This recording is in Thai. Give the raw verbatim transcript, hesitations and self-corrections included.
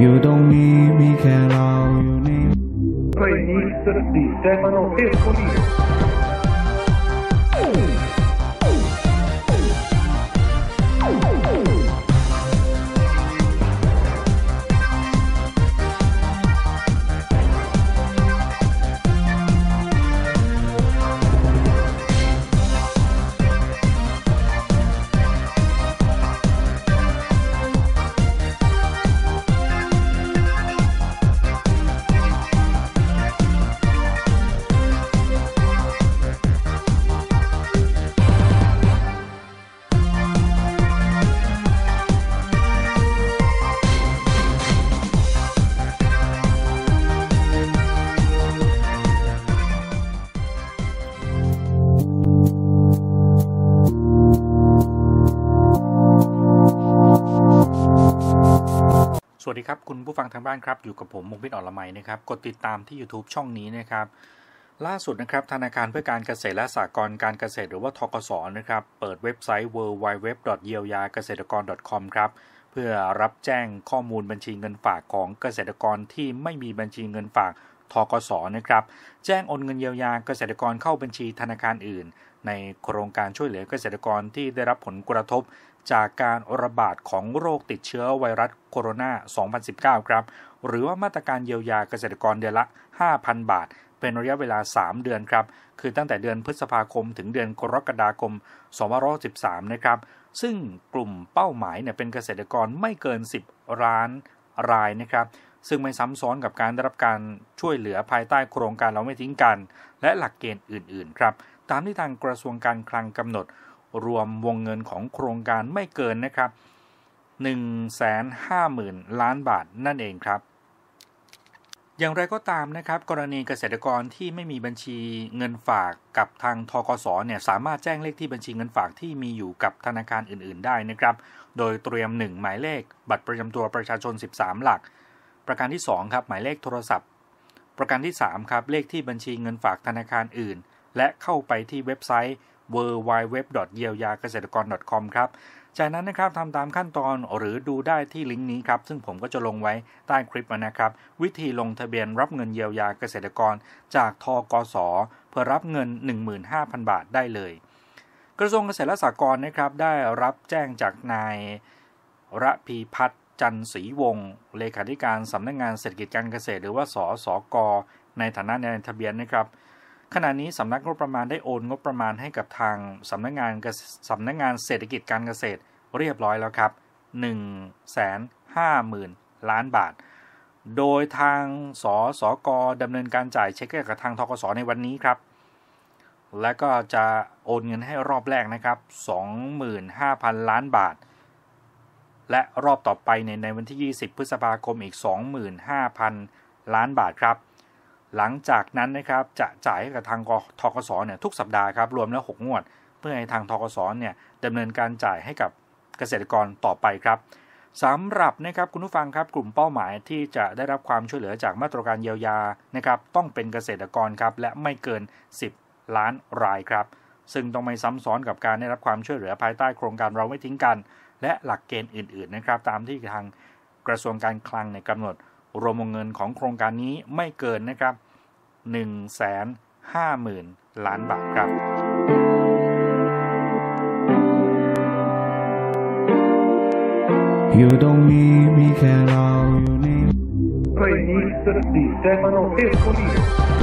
อยู่ตรงนี้มีแค่เราอยู่นี่最にするsistemaのエコリーสวัสดีครับคุณผู้ฟังทางบ้านครับอยู่กับผมมงพิษอ่อนละไมนะครับกดติดตามที่ YouTube ช่องนี้นะครับล่าสุดนะครับธนาคารเพื่อการเกษตรและสหกรณ์การเกษตรหรือว่าธกสนะครับเปิดเว็บไซต์ ดับเบิลยู ดับเบิลยู ดับเบิลยู ดอท เยียวยาเกษตรกร ดอท คอม ครับเพื่อรับแจ้งข้อมูลบัญชีเงินฝากของเกษตรกรที่ไม่มีบัญชีเงินฝากธกสนะครับแจ้งโอนเงินเยียวยาเกษตรกรเข้าบัญชีธนาคารอื่นในโครงการช่วยเหลือเกษตรกรที่ได้รับผลกระทบจากการระบาดของโรคติดเชื้อไวรัสโคโรนา สองพันสิบเก้า ครับหรือว่ามาตรการเยียวยาเกษตรกรเดือนละ ห้าพัน บาทเป็นระยะเวลาสามเดือนครับคือตั้งแต่เดือนพฤษภาคมถึงเดือนกรกฎาคมสองพันห้าร้อยสิบสามนะครับซึ่งกลุ่มเป้าหมายเนี่ยเป็นเกษตรกรไม่เกินสิบล้านรายนะครับซึ่งไม่ซ้ำซ้อนกับการได้รับการช่วยเหลือภายใต้โครงการเราไม่ทิ้งกันและหลักเกณฑ์อื่นๆครับตามที่ทางกระทรวงการคลังกำหนดรวมวงเงินของโครงการไม่เกินนะครับ หนึ่งแสนห้าหมื่น ล้านบาทนั่นเองครับอย่างไรก็ตามนะครับกรณีเกษตรกรที่ไม่มีบัญชีเงินฝากกับทางธกสเนี่ยสามารถแจ้งเลขที่บัญชีเงินฝากที่มีอยู่กับธนาคารอื่นๆได้นะครับโดยเตรียมหนึ่งหมายเลขบัตรประจำตัวประชาชนสิบสามหลักประการที่สองครับหมายเลขโทรศัพท์ประการที่สามครับเลขที่บัญชีเงินฝากธนาคารอื่นและเข้าไปที่เว็บไซต์ ดับเบิลยู ดับเบิลยู ดับเบิลยู ดอท เยียวยาเกษตรกร ดอท คอม ครับจากนั้นนะครับทำตามขั้นตอนหรือดูได้ที่ลิงก์นี้ครับซึ่งผมก็จะลงไว้ใต้คลิปนะครับวิธีลงทะเบียนรับเงินเยียวยาเกษตรกรจากธกสเพื่อรับเงิน หนึ่งหมื่นห้าพัน บาทได้เลยกระทรวงเกษตรและสหกรณ์นะครับได้รับแจ้งจากนายระพีพัฒน์จันทร์ศรีวงศ์เลขาธิการสำนักงานเศรษฐกิจการเกษตรหรือว่าสสกในฐานะนายทะเบียนนะครับขณะนี้สำนักงบประมาณได้โอนงบประมาณให้กับทางสำนักงานสำนักงานเศรษฐกิจการเกษตรเรียบร้อยแล้วครับ หนึ่งแสนห้าหมื่น ล้านบาทโดยทางสสกดำเนินการจ่ายเช็คให้กับทางธกสในวันนี้ครับและก็จะโอนเงินให้รอบแรกนะครับ สองหมื่นห้าพัน ล้านบาทและรอบต่อไปในในวันที่ยี่สิบพฤษภาคมอีก สองหมื่นห้าพัน ล้านบาทครับหลังจากนั้นนะครับจะจ่ายให้กับทางธกสเนี่ยทุกสัปดาห์ครับรวมแล้วหกงวดเพื่อให้ทางธกสเนี่ยดำเนินการจ่ายให้กับเกษตรกรต่อไปครับสำหรับนะครับคุณผู้ฟังครับกลุ่มเป้าหมายที่จะได้รับความช่วยเหลือจากมาตรการเยียวยานะครับต้องเป็นเกษตรกรครับและไม่เกินสิบล้านรายครับซึ่งต้องไม่ซ้ำซ้อนกับการได้รับความช่วยเหลือภายใต้โครงการเราไม่ทิ้งกันและหลักเกณฑ์อื่นๆนะครับตามที่ทางกระทรวงการคลังในกำหนดรวมวงเงินของโครงการนี้ไม่เกินนะครับ หนึ่งแสนห้าหมื่น ล้านบาทครับอยู่ตรงนี้มีแค่เราอยู่นี่最にするsistemaのエコリー